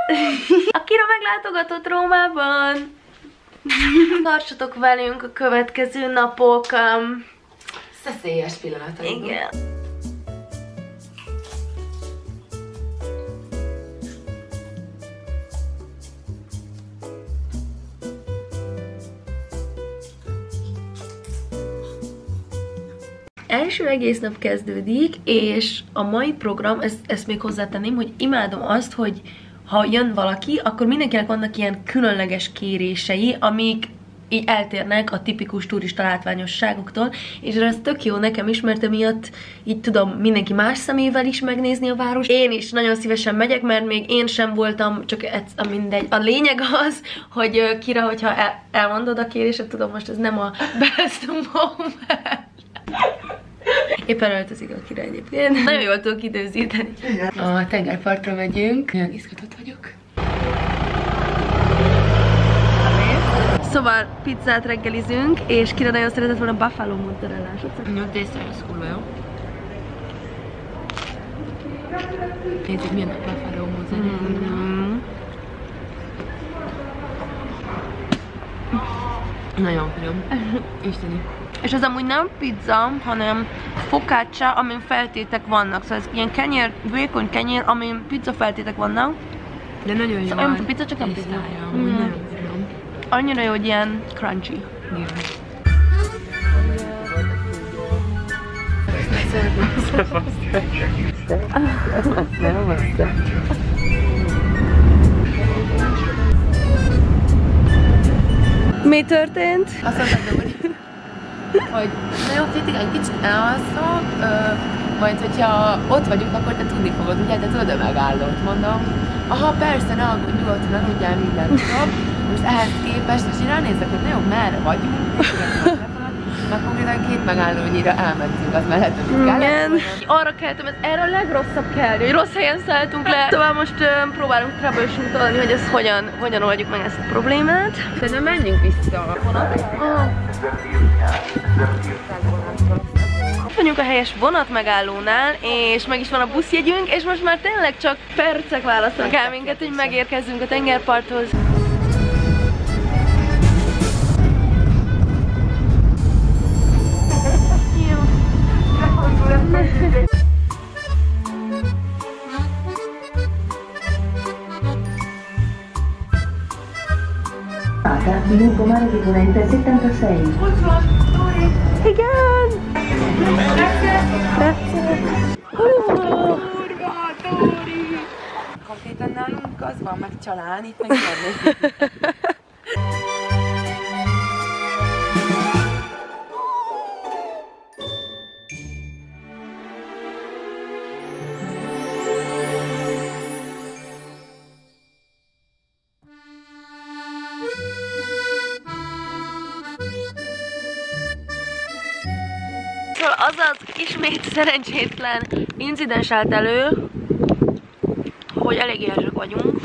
Akira meglátogatott Rómában. Tartsatok velünk a következő napok. Szeszélyes pillanatainkban. Igen. Első egész nap kezdődik, és a mai program, ezt még hozzátenném, hogy imádom azt, hogy ha jön valaki, akkor mindenkinek vannak ilyen különleges kérései, amik így eltérnek a tipikus turista látványosságoktól, és ez tök jó nekem is, mert emiatt így tudom mindenki más szemével is megnézni a város. Én is nagyon szívesen megyek, mert még én sem voltam, csak mindegy. A lényeg az, hogy Kira, hogyha elmondod a kérésed, tudom, most ez nem a best moment. Éppen öltözik a Kira egyébként. Nagyon jól tudok időzíteni. A tengerpartra megyünk. Nagyon izgatott vagyok. Szóval pizzát reggelizünk, és Kira nagyon szeretett volna buffalo mozzarellásot. Nyugodj észre, ez kurva jó. Nézzük, milyen a buffalo mozzarella. Nagyon finom. Isteni. És ez amúgy nem pizza, hanem focaccia, amin feltétek vannak. Szóval ez ilyen kenyér, vékony kenyér, amin pizza feltétek vannak. De nagyon jó. Szóval olyan pizza, csak nem pizza. Nagyon finom. Annyira jó, hogy ilyen crunchy. Igen. Mi történt? Azt mondtam, hogy na jó, Fétig, egy kicsit elalszok, majd hogyha ott vagyunk, akkor te tudni fogod, ugye, te tudod a megállót, mondom. Aha, persze, ne aggódj, nyugodtan, aludjál, minden tudom. Most ehhez képest, és én ránézek, hogy na jó, merre vagyunk, már konkrétan 2 megállónyira elmentünk, az mellett, hogy kellett. Igen. Arra keltem, ez erre a legrosszabb kelni, hogy rossz helyen szálltunk le. Szóval most próbálunk troubleshootolni, hogy ez hogyan oldjuk meg ezt a problémát. Szerintem menjünk vissza. Ott vagyunk a helyes vonat megállónál, és meg is van a buszjegyünk, és most már tényleg csak percek választanak el minket, hogy megérkezzünk a tengerparthoz. Minuto mare di Ponente 76. Igen! Grazie! Kurva, Tóri! Konkrétan nálunk az van, meg csalán, itt meg nyerni. Az az ismét szerencsétlen incidens állt elő, hogy elég éhesek vagyunk.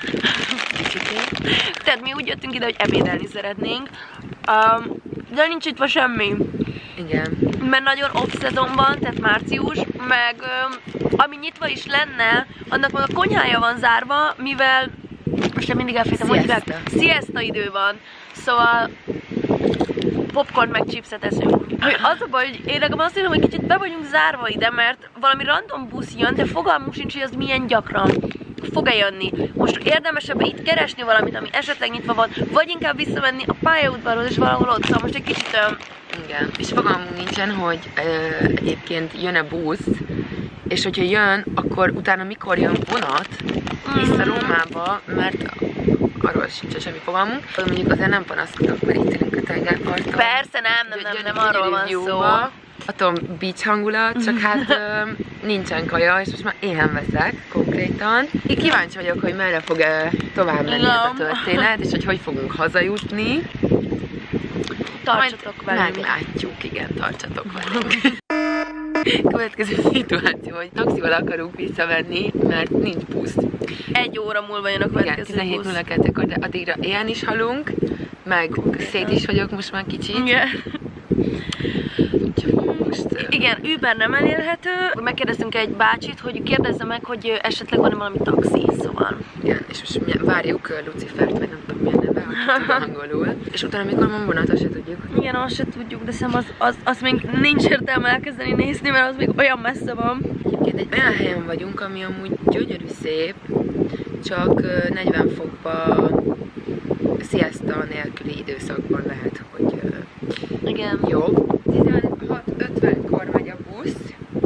Tehát mi úgy jöttünk ide, hogy ebédelni szeretnénk, de nincs itt semmi. Igen. Mert nagyon off-szezon van, tehát március, meg ami nyitva is lenne, annak meg a konyhája van zárva, mivel most én mindig elfejtem, hogy siesta idő van. Szóval popcorn meg chipset eszünk. Az a baj, hogy én legalább azt hiszem, hogy kicsit be vagyunk zárva ide, mert valami random busz jön, de fogalmunk sincs, hogy az milyen gyakran fog-e jönni. Most érdemesebb itt keresni valamit, ami esetleg nyitva van, vagy inkább visszamenni a pályaudvarhoz és valahol ott. Szóval most egy kicsit igen, és fogalmunk nincsen, hogy egyébként jön-e busz, és hogyha jön, akkor utána mikor jön vonat vissza Rómába, mert arról sincs semmi fogalmunk. Mondjuk azért nem panaszkodok, mert itt ülünk a tengerparton. Persze nem arról van szó. Atom beach hangulat, csak hát nincsen kaja, és most már éhen veszek konkrétan. Én kíváncsi vagyok, hogy merre fog tovább menni ez a történet, és hogy fogunk hazajutni. Tartsatok velünk. Meglátjuk, igen, tartsatok velünk. Következő szituáció, hogy taxival akarunk visszavenni, mert nincs busz. 1 óra múlva jön a következő igen, busz. 17:02-kor, de addigra éhen is halunk, meg szét is vagyok most már kicsit. Igen. Úgyhogy most... Igen, Uber nem elérhető. Megkérdeztünk egy bácsit, hogy kérdezze meg, hogy esetleg van-e valami taxi, szóval. Igen, és most várjuk Lucifert, vagy nem tudom milyen neve, hogy angolul. És utána, amikor van vonat, azt se tudjuk. Igen, azt se tudjuk, de szerintem az még nincs értelme elkezdeni nézni, mert az még olyan messze van. Egyébként egy olyan helyen vagyunk, ami amúgy gyönyörű szép, csak 40 fokba siesta nélküli időszakban lehet, hogy igen. Jó. 16:50-kor megy a busz.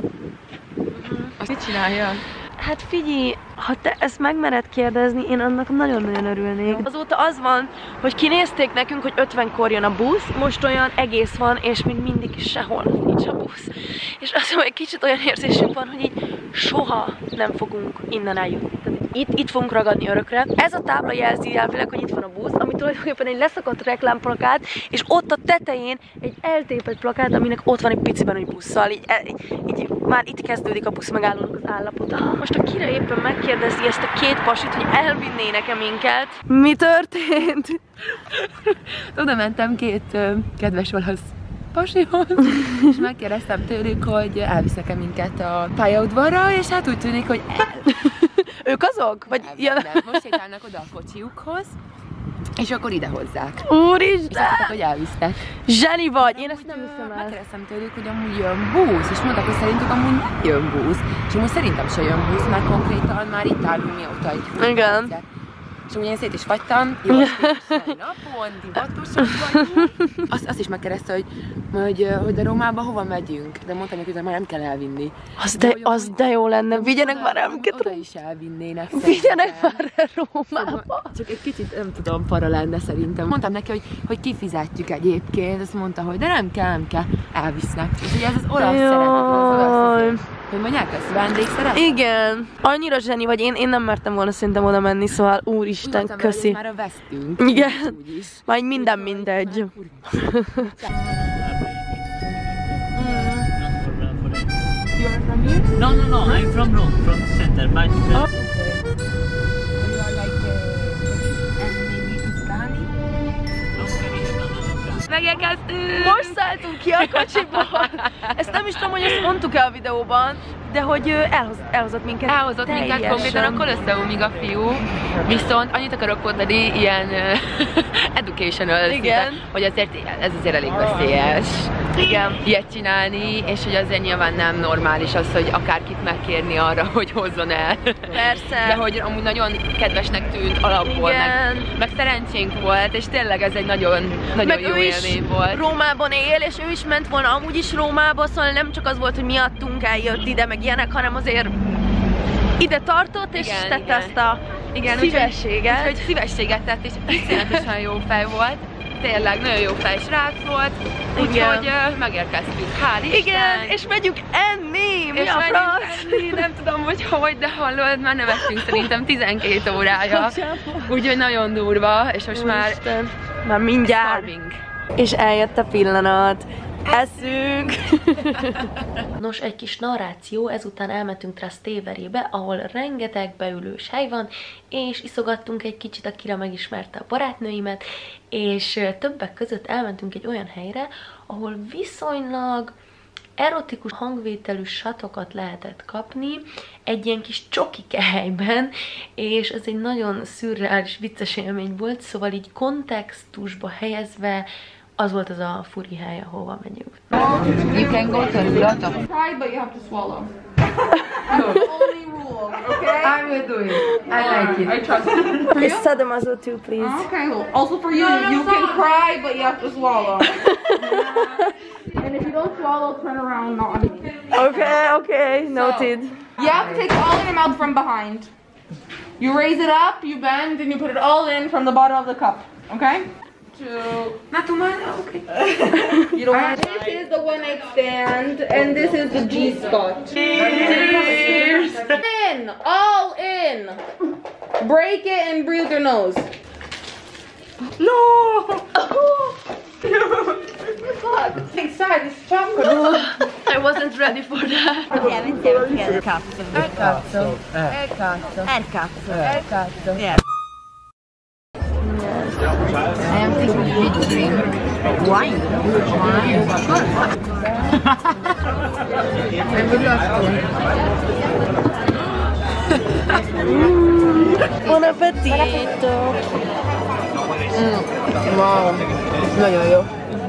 Azt mit csinálja? Hát figyelj, ha te ezt megmered kérdezni, én annak nagyon-nagyon örülnék. Azóta az van, hogy kinézték nekünk, hogy 50-kor jön a busz, most olyan egész van, és még mindig sehol nincs a busz. És azt mondom, egy kicsit olyan érzésünk van, hogy így soha nem fogunk innen eljutni. Itt fogunk ragadni örökre. Ez a tábla jelzi elvileg, hogy itt van a busz, ami tulajdonképpen egy leszakadt reklámplakát, és ott a tetején egy eltépett plakát, aminek ott van egy piciben egy busszal. Így már itt kezdődik a buszmegállónak az állapota. Most a Kira éppen megkérdezi ezt a két pasit, hogy elvinnének-e minket. Mi történt? Oda mentem két kedves olasz pasihoz, és megkérdeztem tőlük, hogy elvisznek-e minket a pályaudvarra, és hát úgy tűnik, hogy Ők azok? Vagy nem, most sétálnak oda a kocsiukhoz, és akkor ide hozzák. Úristen! És azt mondták, hogy elvisztek. Zseni vagy! Én ezt nem hiszem el. Megkérdeztem tőlük, hogy amúgy jön busz, és mondták, hogy szerintük amúgy nem jön busz. És amúgy szerintem se jön busz, mert konkrétan már itt állunk mióta egy igen. És amúgy én szét is fagytam, jó napon, divatosak vagyunk. Azt is megkérdezte, hogy de Rómába hova megyünk? De mondtam neki, hogy már nem kell elvinni. Az de jó lenne, vigyenek már elminket. Oda is elvinnének. Vigyenek már el Rómába. Csak egy kicsit, nem tudom, para lenne szerintem. Mondtam neki, hogy kifizetjük egyébként, azt mondta, hogy de nem kell, elvisznek. És ugye ez az olasz szeretet, hogy mondják ezt, vendégszeretet? Igen. Annyira zseni vagy, én nem mertem volna szerintem oda menni, szóval úristen, köszi. Már a vesztünk. Igen. Már minden mindegy. No, I'm from Rome, from the center, but... Megérkeztünk! Most szálltunk ki a kocsiból! Ezt nem is tudom, hogy ezt mondtuk-e a videóban, de hogy elhozott minket. Elhozott minket konkrétan a Colosseumig a fiú, viszont annyit akarok mondani, ilyen educational szinten, hogy azért ez azért elég veszélyes. Igen. Ilyet csinálni, és hogy azért nyilván nem normális az, hogy akárkit megkérni arra, hogy hozzon el. Persze. De hogy amúgy nagyon kedvesnek tűnt alapból, meg szerencsénk volt, és tényleg ez egy nagyon jó élmény volt. Rómában él, és ő is ment volna amúgy is Rómába, szóval nem csak az volt, hogy miattunk eljött ide, meg ilyenek, hanem azért ide tartott, és tette ezt a szívességet. Úgyhogy szívességet tett, és iszonyatosan jó fej volt. Tényleg nagyon jó fej srác volt, úgyhogy megérkeztünk. Hál' Isten! Igen, és megyünk enni! Mi és a franc? Nem tudom, hogy de hallod, már nevettünk szerintem 12 órája. Úgyhogy nagyon durva, és most már mindjárt. Starving. És eljött a pillanat. Eszünk! Nos, egy kis narráció, ezután elmentünk Trastevere-be, ahol rengeteg beülős hely van, és iszogattunk egy kicsit, Akira megismerte a barátnőimet, és többek között elmentünk egy olyan helyre, ahol viszonylag erotikus hangvételű satokat lehetett kapni, egy ilyen kis csokike helyben, és ez egy nagyon szürreális, vicces élmény volt, szóval így kontextusba helyezve az volt az a furi hely, ahova megyünk. You can go to a lot of Try, but you have to swallow. Only rule, okay? I will do it. I like it. I trust you. For you? Sadomaso too, please. Okay, well, also for you, you can cry, but you have to swallow. And if you don't swallow, turn around, not on me. Okay, noted. Yeah, take all in your mouth from behind. You raise it up, you bend, and you put it all in from the bottom of the cup, okay? Not too much? Okay. You don't want this is the one night stand, and this is the G spot. Cheers! In! All in! Break it and breathe your nose. No! Fuck! Inside is chocolate. I wasn't ready for that. El cazzo. Yeah. I am thinking which drink. Wine. Buon appetito! Wow, nagyon jó.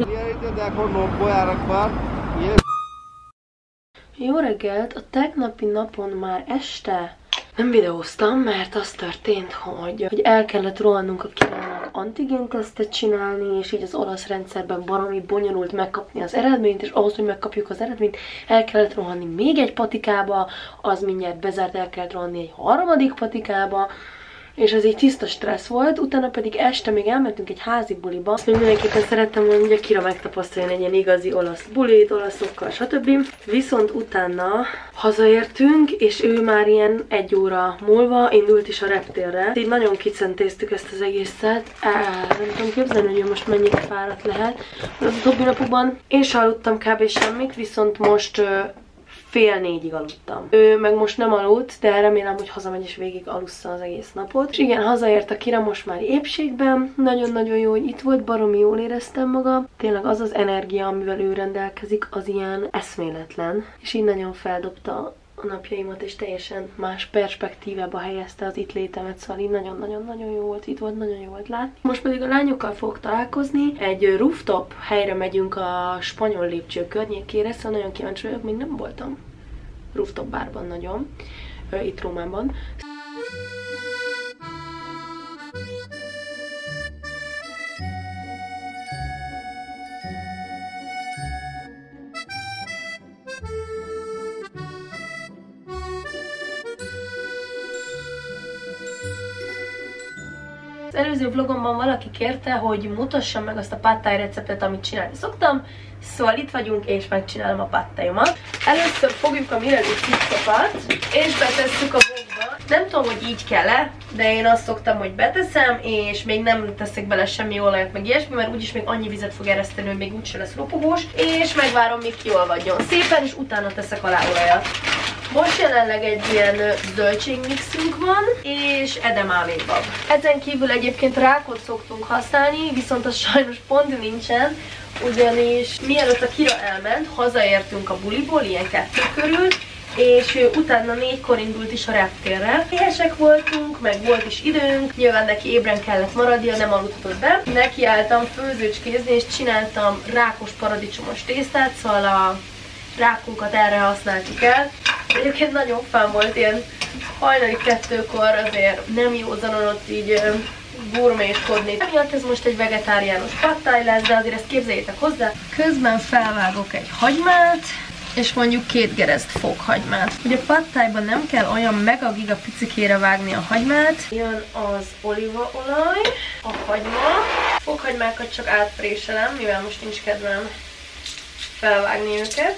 Jó reggelt! A tegnapi napon már este nem videóztam, mert az történt, hogy el kellett rohannunk a Kirának antigén-tesztet csinálni, és így az olasz rendszerben baromi bonyolult megkapni az eredményt, és ahhoz, hogy megkapjuk az eredményt, el kellett rohanni még egy patikába, az mindjárt bezárt, el kellett rohanni egy harmadik patikába, és ez így tiszta stressz volt, utána pedig este még elmentünk egy házi buliba. Azt még mindenképpen szerettem volna, hogy a Kira megtapasztaljon egy ilyen igazi olasz bulit, olaszokkal, stb. Viszont utána hazaértünk, és ő már ilyen 1 óra múlva indult is a reptérre. Így nagyon kicentéztük ezt az egészet. Nem tudom képzelni, hogy ő most mennyire fáradt lehet. Az utóbbi napokban én sem aludtam kb. Semmit, viszont most 3:30-ig aludtam. Ő meg most nem aludt, de remélem, hogy hazamegy és végig alussza az egész napot. És igen, hazaért a Kira most már épségben. Nagyon-nagyon jó, hogy itt volt, baromi jól éreztem magam. Tényleg az az energia, amivel ő rendelkezik, az ilyen eszméletlen. És így nagyon feldobta a napjaimat, és teljesen más perspektívába helyezte az itt létemet, szóval így nagyon-nagyon-nagyon jó volt, itt volt, nagyon jó volt látni. Most pedig a lányokkal fogok találkozni, egy rooftop helyre megyünk a Spanyol Lépcső környékére, szóval nagyon kíváncsi vagyok, még nem voltam rooftop bárban nagyon, itt Rómában. Az előző vlogomban valaki kérte, hogy mutassam meg azt a pad thai receptet, amit csinálni szoktam, szóval itt vagyunk, és megcsinálom a pad thaimat. Először fogjuk a mireli cuccokat, és betesszük a wokba. Nem tudom, hogy így kell-e, de én azt szoktam, hogy beteszem, és még nem teszek bele semmi olajat, meg ilyesmi, mert úgyis még annyi vizet fog ereszteni, hogy még úgyse lesz ropogós, és megvárom, míg kiolvadjon szépen, és utána teszek alá olajat. Most jelenleg egy ilyen zöldségmixünk van, és edemámébbab. Ezen kívül egyébként rákot szoktunk használni, viszont az sajnos pont nincsen, ugyanis mielőtt a Kira elment, hazaértünk a buliból, ilyen 2 körül, és utána 4-kor indult is a reptérre. Éhesek voltunk, meg volt is időnk, nyilván neki ébren kellett maradnia, nem aludtott be. Nekiálltam főzőcskézni, és csináltam rákos paradicsomos tésztát, szóval a rákunkat erre használtuk el. Egyébként nagyon fán volt, ilyen hajnali 2-kor azért nem józanon ott így gurméskodni. Emiatt ez most egy vegetáriánus pad thai lesz, de azért ezt képzeljétek hozzá. Közben felvágok egy hagymát, és mondjuk 2 gereszt fokhagymát. Ugye pad thaiban nem kell olyan mega giga picikére vágni a hagymát. Jön az olívaolaj, a hagyma. Fokhagymákat csak átpréselem, mivel most nincs kedvem felvágni őket.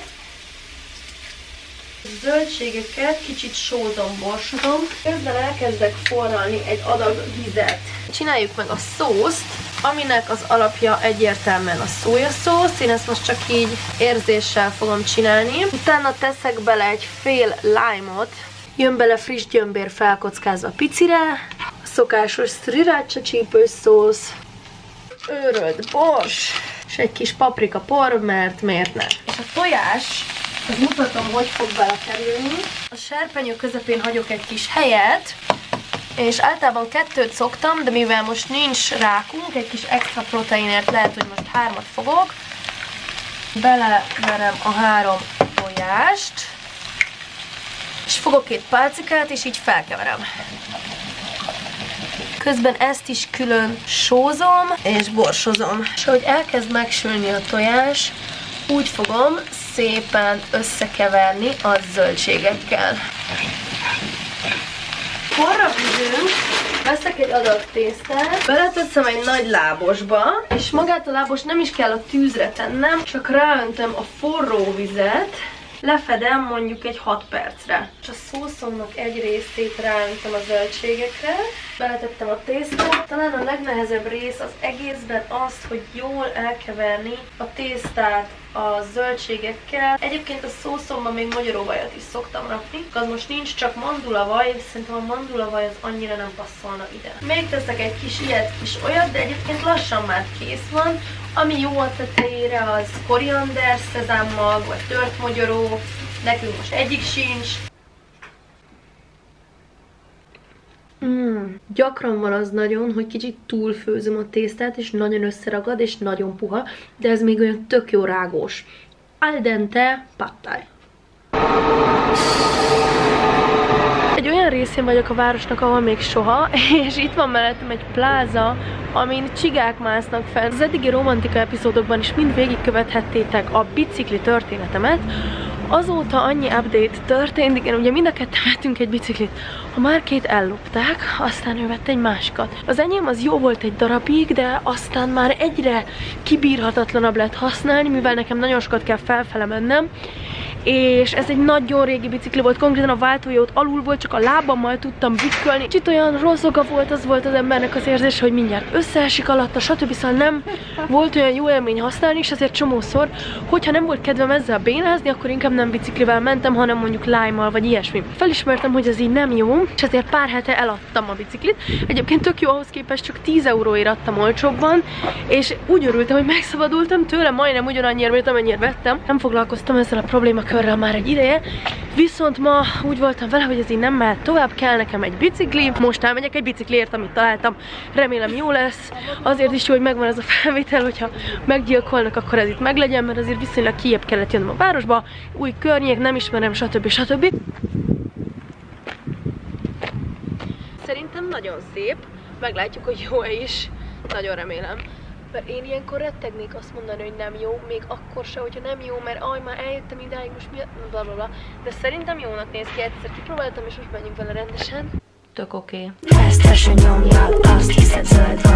Zöldségeket kicsit sózom, borsodom. Közben elkezdek forralni egy adag vizet. Csináljuk meg a szószt, aminek az alapja egyértelműen a szójaszósz. Én ezt most csak így érzéssel fogom csinálni. Utána teszek bele egy fél lime-ot. Jön bele friss gyömbér felkockázva picire. A szokásos sriracha csípős szósz. Őrölt bors. És egy kis paprika por, mert miért ne? És a tojás, azt mutatom, hogy fog belekerülni. A serpenyő közepén hagyok egy kis helyet, és általában 2 szoktam, de mivel most nincs rákunk, egy kis extra proteinért lehet, hogy most 3 fogok. Beleverem a 3 tojást, és fogok 2 pálcikát, és így felkeverem. Közben ezt is külön sózom, és borsozom. És ahogy elkezd megsülni a tojás, úgy fogom szépen összekeverni a zöldségekkel. Forra fűzünk, veszek egy adag tésztát, beleteszem egy nagy lábosba, és magát a lábos nem is kell a tűzre tennem, csak ráöntöm a forró vizet, lefedem mondjuk egy 6 percre. És a szószomnak egy részét ráöntöm a zöldségekre, beletettem a tésztát. Talán a legnehezebb rész az egészben az, hogy jól elkeverni a tésztát a zöldségekkel. Egyébként a szószomban még magyaróvajat is szoktam rakni, az most nincs, csak mandulavaj, és szerintem a mandulavaj az annyira nem passzolna ide. Még teszek egy kis ilyet, kis olyat, de egyébként lassan már kész van. Ami jó a tetejére, az koriander, szezámmag, vagy tört magyaró, nekünk most egyik sincs. Gyakran van az nagyon, hogy kicsit túlfőzöm a tésztát, és nagyon összeragad, és nagyon puha, de ez még olyan tök jó rágós. Al dente pad thai. Egy olyan részén vagyok a városnak, ahol még soha, és itt van mellettem egy pláza, amin csigák másznak fel. Az eddigi romantika epizódokban is mind végigkövethettétek a bicikli történetemet. Azóta annyi update történt, igen, ugye mind a ketten vettünk egy biciklit. A Márkét ellopták, aztán ő vett egy másikat. Az enyém az jó volt egy darabig, de aztán már egyre kibírhatatlanabb lett használni, mivel nekem nagyon sokat kell felfele mennem. És ez egy nagyon régi bicikli volt, konkrétan a váltója ott alul volt, csak a lábammal tudtam bükkölni. Kicsit olyan rozoga volt, az volt az embernek az érzés, hogy mindjárt összeesik alatta, stb. Szóval nem volt olyan jó élmény használni, és azért csomószor, hogyha nem volt kedvem ezzel bénázni, akkor inkább nem biciklivel mentem, hanem mondjuk Lime-mal, vagy ilyesmi. Felismertem, hogy ez így nem jó, és ezért pár hete eladtam a biciklit. Egyébként tök jó, ahhoz képest csak 10 euróért adtam olcsóbban, és úgy örültem, hogy megszabadultam tőle, majdnem ugyanannyiért, mint amennyire vettem. Nem foglalkoztam ezzel a problémakörrel már egy ideje, viszont ma úgy voltam vele, hogy ez így nem mehet tovább, kell nekem egy bicikli. Most elmegyek egy bicikliért, amit találtam, remélem jó lesz. Azért is jó, hogy megvan ez a felvétel, hogyha meggyilkolnak, akkor ez itt meglegyen, mert azért viszonylag kijebb kellett jönnöm a városba, új környék, nem ismerem, stb. Stb. Szerintem nagyon szép, meglátjuk, hogy jó-e is, nagyon remélem. Mert én ilyenkor rettegnék azt mondani, hogy nem jó, még akkor se, hogyha nem jó, mert már eljöttem idáig, most mi blablabla. De szerintem jónak néz ki, egyszer kipróbáltam, és most menjünk vele rendesen. Tök oké. Fesztesen nyomjad, azt hiszed zöld